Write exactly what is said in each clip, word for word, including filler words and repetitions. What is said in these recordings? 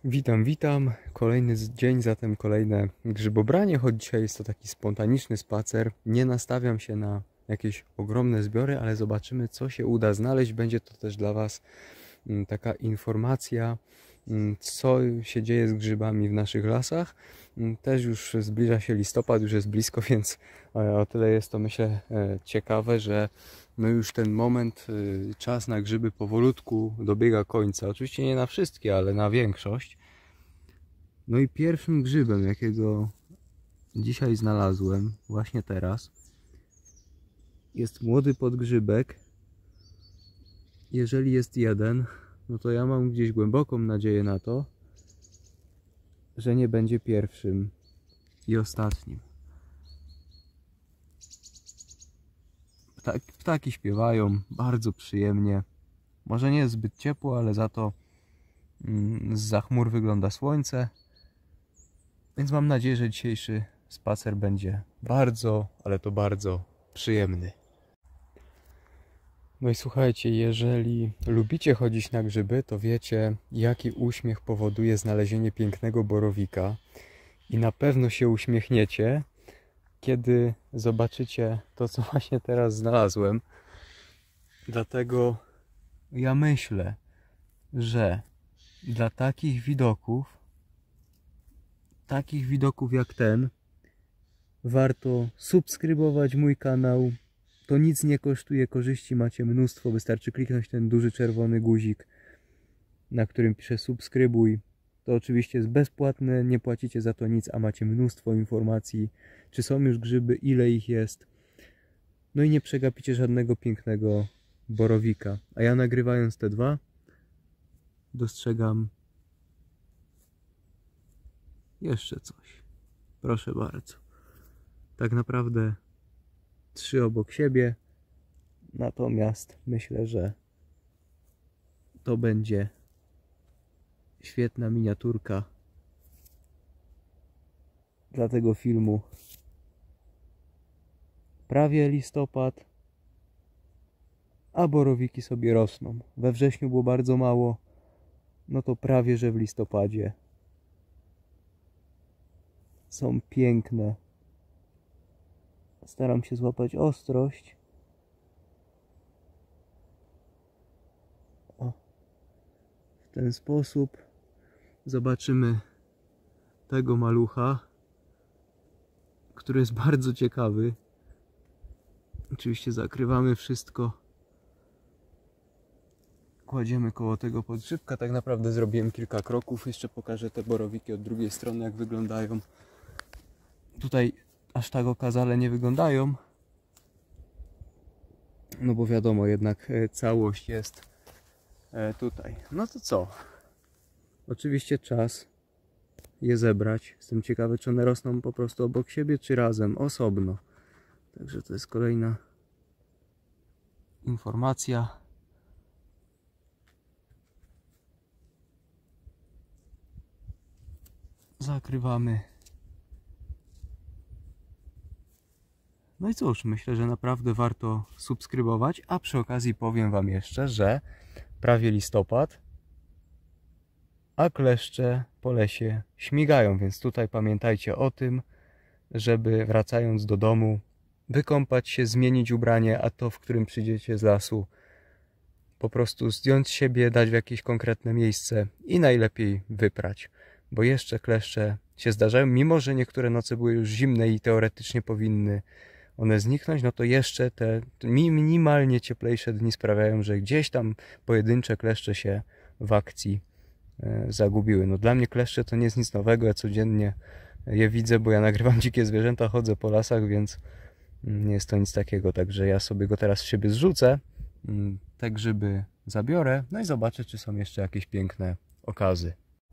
Witam, witam. Kolejny z- dzień, zatem kolejne grzybobranie, choć dzisiaj jest to taki spontaniczny spacer. Nie nastawiam się na jakieś ogromne zbiory, ale zobaczymy, co się uda znaleźć. Będzie to też dla Was mm, taka informacja, mm, co się dzieje z grzybami w naszych lasach. Mm, Też już zbliża się listopad, już jest blisko, więc e, o tyle jest to, myślę, e, ciekawe, że no już ten moment, y, czas na grzyby powolutku dobiega końca. Oczywiście nie na wszystkie, ale na większość. No i pierwszym grzybem, jakiego dzisiaj znalazłem, właśnie teraz, jest młody podgrzybek. Jeżeli jest jeden, no to ja mam gdzieś głęboką nadzieję na to, że nie będzie pierwszym i ostatnim. Ptaki, ptaki śpiewają bardzo przyjemnie. Może nie jest zbyt ciepło, ale za to mm, zza chmur wygląda słońce. Więc mam nadzieję, że dzisiejszy spacer będzie bardzo, ale to bardzo przyjemny. No i słuchajcie, jeżeli lubicie chodzić na grzyby, to wiecie, jaki uśmiech powoduje znalezienie pięknego borowika. I na pewno się uśmiechniecie, kiedy zobaczycie to, co właśnie teraz znalazłem. Dlatego ja myślę, że dla takich widoków, takich widoków jak ten, warto subskrybować mój kanał. To nic nie kosztuje, korzyści macie mnóstwo. Wystarczy kliknąć ten duży czerwony guzik, na którym pisze subskrybuj. To oczywiście jest bezpłatne, nie płacicie za to nic, a macie mnóstwo informacji, czy są już grzyby, ile ich jest. No i nie przegapicie żadnego pięknego borowika. A ja, nagrywając te dwa, dostrzegam jeszcze coś. Proszę bardzo. Tak naprawdę trzy obok siebie, natomiast myślę, że to będzie świetna miniaturka dla tego filmu. Prawie listopad, a borowiki sobie rosną. We wrześniu było bardzo mało, no to prawie że w listopadzie są piękne. Staram się złapać ostrość. O, w ten sposób zobaczymy tego malucha, który jest bardzo ciekawy. Oczywiście zakrywamy wszystko. Kładziemy koło tego podgrzybka. Tak naprawdę zrobiłem kilka kroków. Jeszcze pokażę te borowiki od drugiej strony, jak wyglądają. Tutaj aż tak okazale nie wyglądają. No bo wiadomo, jednak całość jest tutaj. No to co? Oczywiście czas je zebrać. Jestem ciekawy, czy one rosną po prostu obok siebie, czy razem, osobno. Także to jest kolejna informacja. Zakrywamy. No i cóż, myślę, że naprawdę warto subskrybować, a przy okazji powiem Wam jeszcze, że prawie listopad, a kleszcze po lesie śmigają, więc tutaj pamiętajcie o tym, żeby wracając do domu wykąpać się, zmienić ubranie, a to, w którym przyjdziecie z lasu, po prostu zdjąć z siebie, dać w jakieś konkretne miejsce i najlepiej wyprać, bo jeszcze kleszcze się zdarzają, mimo że niektóre noce były już zimne i teoretycznie powinny one zniknąć, no to jeszcze te minimalnie cieplejsze dni sprawiają, że gdzieś tam pojedyncze kleszcze się w akcji e, zagubiły. No dla mnie kleszcze to nie jest nic nowego, ja codziennie je widzę, bo ja nagrywam dzikie zwierzęta, chodzę po lasach, więc nie jest to nic takiego, także ja sobie go teraz z siebie zrzucę, te grzyby zabiorę, no i zobaczę, czy są jeszcze jakieś piękne okazy.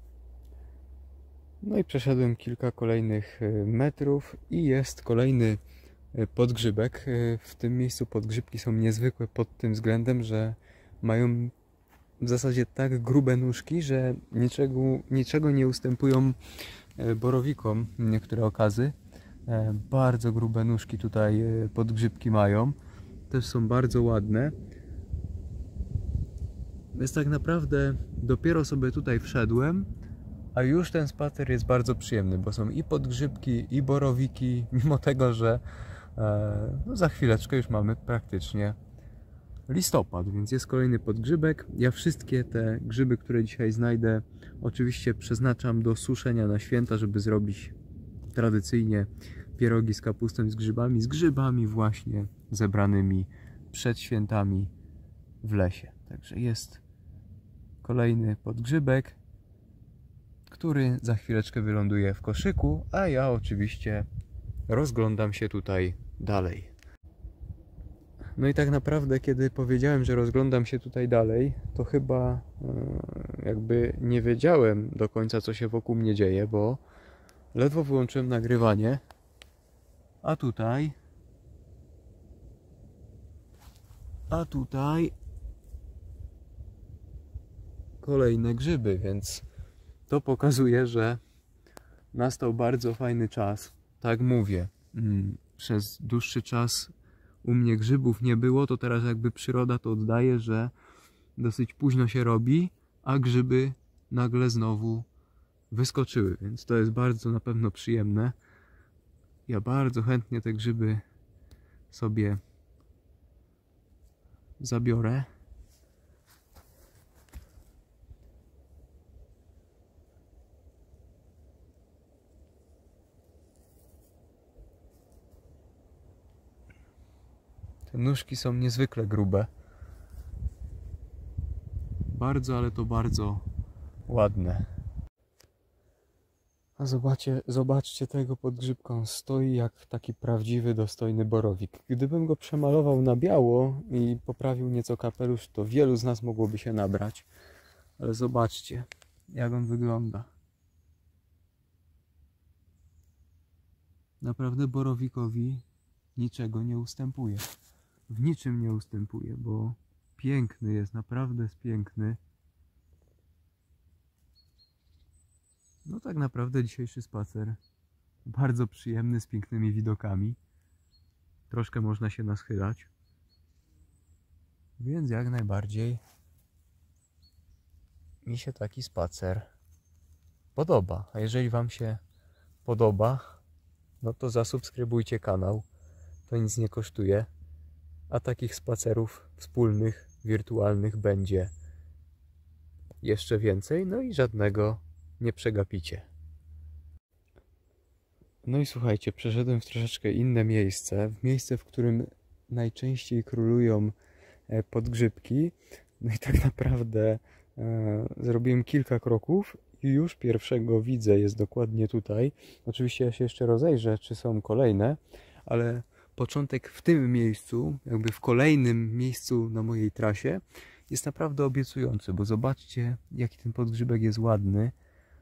No i przeszedłem kilka kolejnych metrów i jest kolejny podgrzybek. W tym miejscu podgrzybki są niezwykłe pod tym względem, że mają w zasadzie tak grube nóżki, że niczego, niczego nie ustępują borowikom niektóre okazy. Bardzo grube nóżki tutaj podgrzybki mają. Też są bardzo ładne. Więc tak naprawdę dopiero sobie tutaj wszedłem a już ten spacer jest bardzo przyjemny, bo są i podgrzybki, i borowiki, mimo tego, że e, no za chwileczkę już mamy praktycznie listopad, więc jest kolejny podgrzybek. Ja wszystkie te grzyby, które dzisiaj znajdę, oczywiście przeznaczam do suszenia na święta, żeby zrobić tradycyjnie pierogi z kapustą i z grzybami, z grzybami właśnie zebranymi przed świętami w lesie. Także jest kolejny podgrzybek, który za chwileczkę wyląduje w koszyku, a ja oczywiście rozglądam się tutaj dalej. No i tak naprawdę, kiedy powiedziałem, że rozglądam się tutaj dalej, to chyba e, jakby nie wiedziałem do końca, co się wokół mnie dzieje, bo ledwo wyłączyłem nagrywanie, a tutaj a tutaj kolejne grzyby, więc to pokazuje, że nastał bardzo fajny czas. Tak mówię, przez dłuższy czas u mnie grzybów nie było, to teraz jakby przyroda to oddaje, że dosyć późno się robi, a grzyby nagle znowu wyskoczyły, więc to jest bardzo na pewno przyjemne. Ja bardzo chętnie te grzyby sobie zabiorę. Te nóżki są niezwykle grube. Bardzo, ale to bardzo ładne. A zobaczcie, zobaczcie tego podgrzybka. On stoi jak taki prawdziwy, dostojny borowik. Gdybym go przemalował na biało i poprawił nieco kapelusz, to wielu z nas mogłoby się nabrać. Ale zobaczcie, jak on wygląda. Naprawdę borowikowi niczego nie ustępuje. W niczym nie ustępuje, bo piękny jest, naprawdę jest piękny. No tak naprawdę dzisiejszy spacer bardzo przyjemny, z pięknymi widokami. Troszkę można się naschylać. Więc jak najbardziej mi się taki spacer podoba. A jeżeli Wam się podoba, no to zasubskrybujcie kanał. To nic nie kosztuje. A takich spacerów wspólnych, wirtualnych będzie jeszcze więcej. No i żadnego nie przegapicie. No i słuchajcie, przeszedłem w troszeczkę inne miejsce. W miejsce, w którym najczęściej królują podgrzybki. No i tak naprawdę e, zrobiłem kilka kroków i już pierwszego widzę, jest dokładnie tutaj. Oczywiście ja się jeszcze rozejrzę, czy są kolejne, ale początek w tym miejscu, jakby w kolejnym miejscu na mojej trasie, jest naprawdę obiecujący, bo zobaczcie, jaki ten podgrzybek jest ładny.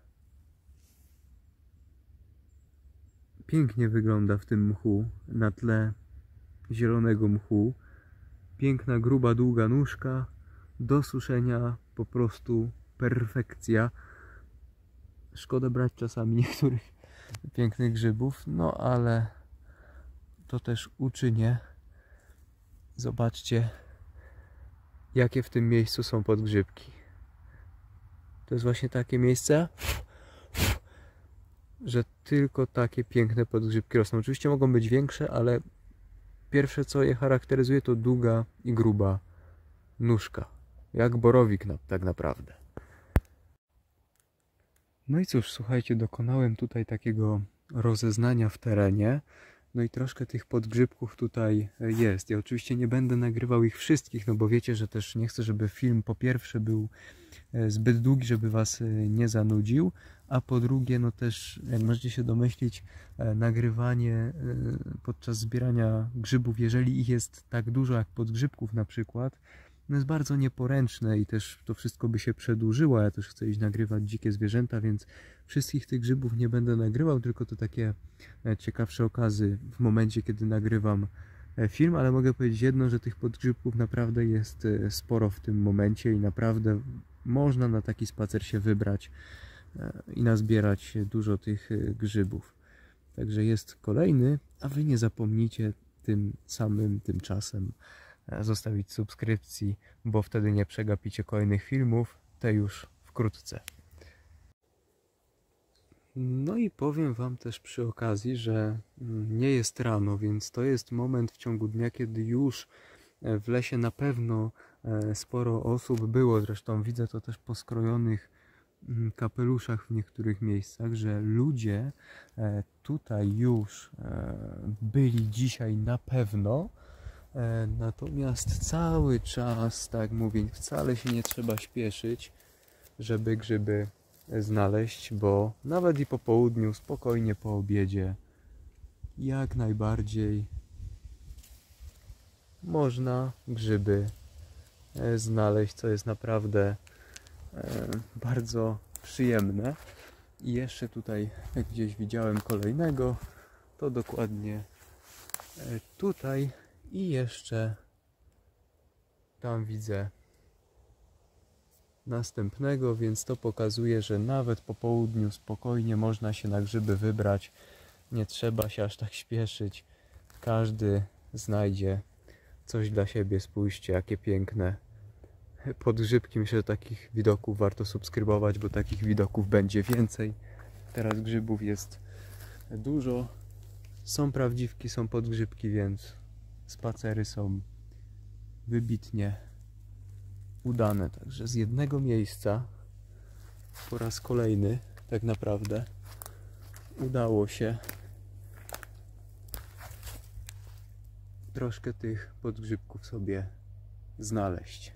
Pięknie wygląda w tym mchu, na tle zielonego mchu. Piękna, gruba, długa nóżka, do suszenia po prostu perfekcja. Szkoda brać czasami niektórych pięknych grzybów, no ale to też uczynię. Zobaczcie, jakie w tym miejscu są podgrzybki. To jest właśnie takie miejsce, że tylko takie piękne podgrzybki rosną. Oczywiście mogą być większe, ale pierwsze, co je charakteryzuje, to długa i gruba nóżka. Jak borowik na, tak naprawdę. No i cóż, słuchajcie, dokonałem tutaj takiego rozeznania w terenie. No i troszkę tych podgrzybków tutaj jest. Ja oczywiście nie będę nagrywał ich wszystkich, no bo wiecie, że też nie chcę, żeby film po pierwsze był zbyt długi, żeby Was nie zanudził, a po drugie, no też, jak możecie się domyślić, nagrywanie podczas zbierania grzybów, jeżeli ich jest tak dużo jak podgrzybków na przykład, no jest bardzo nieporęczne i też to wszystko by się przedłużyło. Ja też chcę iść nagrywać dzikie zwierzęta, więc wszystkich tych grzybów nie będę nagrywał, tylko to takie ciekawsze okazy w momencie, kiedy nagrywam film, ale mogę powiedzieć jedno, że tych podgrzybków naprawdę jest sporo w tym momencie i naprawdę można na taki spacer się wybrać i nazbierać dużo tych grzybów. Także jest kolejny, a Wy nie zapomnijcie tym samym tymczasem zostawić subskrypcji, bo wtedy nie przegapicie kolejnych filmów, te już wkrótce. No i powiem wam też przy okazji, że nie jest rano, więc to jest moment w ciągu dnia, kiedy już w lesie na pewno sporo osób było. Zresztą widzę to też po skrojonych kapeluszach w niektórych miejscach, że ludzie tutaj już byli dzisiaj na pewno. Natomiast cały czas, tak mówię, wcale się nie trzeba śpieszyć, żeby grzyby znaleźć, bo nawet i po południu, spokojnie po obiedzie, jak najbardziej można grzyby znaleźć, co jest naprawdę bardzo przyjemne. I jeszcze tutaj, jak gdzieś widziałem kolejnego, to dokładnie tutaj i jeszcze tam widzę następnego, więc to pokazuje, że nawet po południu spokojnie można się na grzyby wybrać. Nie trzeba się aż tak śpieszyć. Każdy znajdzie coś dla siebie. Spójrzcie, jakie piękne podgrzybki. Myślę, że takich widoków warto subskrybować, bo takich widoków będzie więcej. Teraz grzybów jest dużo. Są prawdziwki, są podgrzybki, więc spacery są wybitnie udane. Także z jednego miejsca po raz kolejny tak naprawdę udało się troszkę tych podgrzybków sobie znaleźć.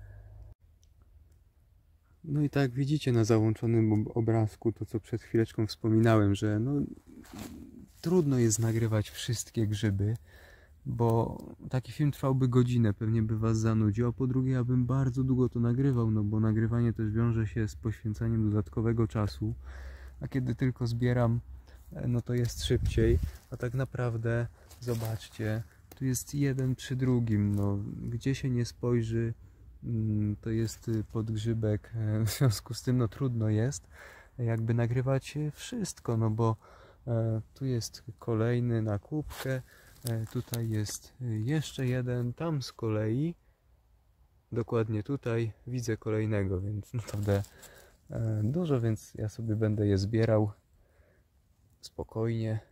No i tak widzicie na załączonym obrazku to, co przed chwileczką wspominałem, że no, trudno jest nagrywać wszystkie grzyby, bo taki film trwałby godzinę, pewnie by was zanudził, a po drugie ja bym bardzo długo to nagrywał, no bo nagrywanie też wiąże się z poświęcaniem dodatkowego czasu, a kiedy tylko zbieram, no to jest szybciej, a tak naprawdę zobaczcie, tu jest jeden przy drugim, no gdzie się nie spojrzy, to jest podgrzybek, w związku z tym no trudno jest jakby nagrywać wszystko, no bo tu jest kolejny na kubkę, tutaj jest jeszcze jeden, tam z kolei, dokładnie tutaj widzę kolejnego, więc naprawdę dużo, więc ja sobie będę je zbierał spokojnie,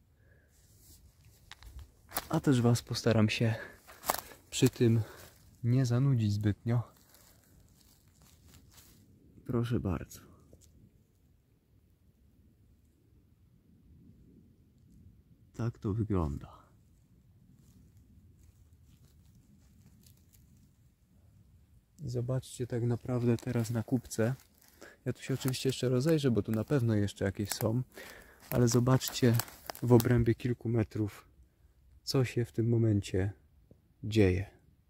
a też was postaram się przy tym nie zanudzić zbytnio. Proszę bardzo. Tak to wygląda. I zobaczcie tak naprawdę teraz na kubce. Ja tu się oczywiście jeszcze rozejrzę, bo tu na pewno jeszcze jakieś są, ale zobaczcie w obrębie kilku metrów, co się w tym momencie dzieje.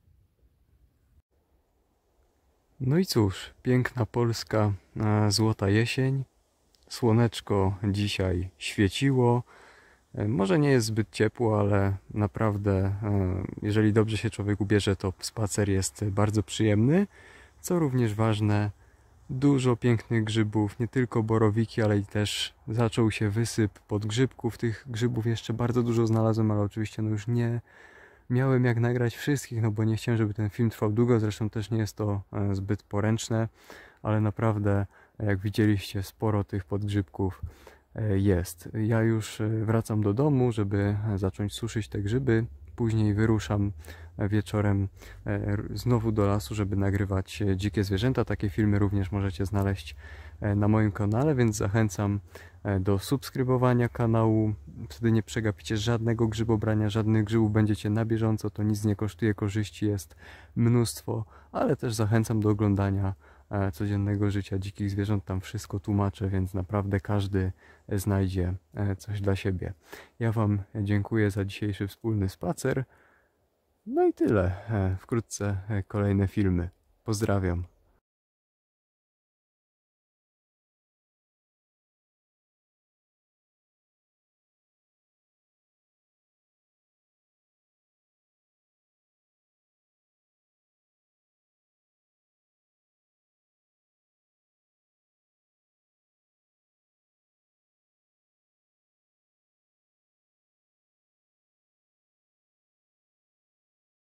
No i cóż, piękna polska złota jesień. Słoneczko dzisiaj świeciło. Może nie jest zbyt ciepło, ale naprawdę, jeżeli dobrze się człowiek ubierze, to spacer jest bardzo przyjemny. Co również ważne, dużo pięknych grzybów, nie tylko borowiki, ale i też zaczął się wysyp podgrzybków. Tych grzybów jeszcze bardzo dużo znalazłem, ale oczywiście no już nie miałem jak nagrać wszystkich, no bo nie chciałem, żeby ten film trwał długo, zresztą też nie jest to zbyt poręczne, ale naprawdę, jak widzieliście, sporo tych podgrzybków jest. Ja już wracam do domu, żeby zacząć suszyć te grzyby. Później wyruszam wieczorem znowu do lasu, żeby nagrywać dzikie zwierzęta. Takie filmy również możecie znaleźć na moim kanale, więc zachęcam do subskrybowania kanału. Wtedy nie przegapicie żadnego grzybobrania, żadnych grzybów, będziecie na bieżąco, to nic nie kosztuje, korzyści jest mnóstwo, ale też zachęcam do oglądania codziennego życia dzikich zwierząt, tam wszystko tłumaczę, więc naprawdę każdy znajdzie coś dla siebie. Ja wam dziękuję za dzisiejszy wspólny spacer. No i tyle. Wkrótce kolejne filmy. Pozdrawiam.